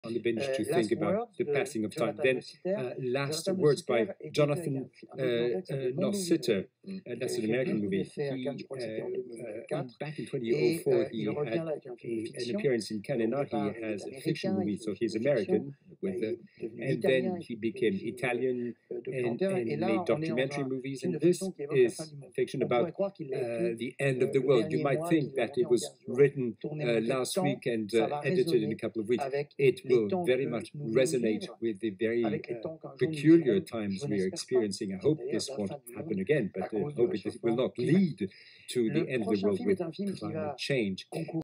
on the bench to Last think about Words the de passing of time. Jonathan Then Nossiter. Last Jonathan Words by Nossiter était Jonathan un documentaire qui s'appelait Bon Movie Nossiter. Movie, qui That's avait an fait American beaucoup movie. d'effets à Cannes, je crois que c'était en He, 2004. back in Et 2004, il he revient had là avec un film de an fiction. appearance in Cannes, and Au now départ, he il est has a fiction américain, il movie, fait so des films he's de fiction. American, with Il est devenu and italien, then il he fait des became films Italian documentaires. Et and là, made on est dans documentary un movies, film and de fiction this qui évoque la fin is du monde. fiction On pourrait about croire qu'il l'a écrit the end of the le world. You dernier might mois, think qu'il l'a that monté it en was 15 jours. written Tourné en last temps, week and ça va edited in a résonner couple of weeks. avec It les will temps very que much nous venons de resonate vivre, with the very avec les temps qu'un jour nous peculiar vivrons. times Je we are n'espère pas. experiencing. I C'est hope d'ailleurs this la won't fin du happen monde again, à but I cause du hope it will réchauffement not climatique. lead to the Le end of the prochain world film with est un film qui climate va change. concourir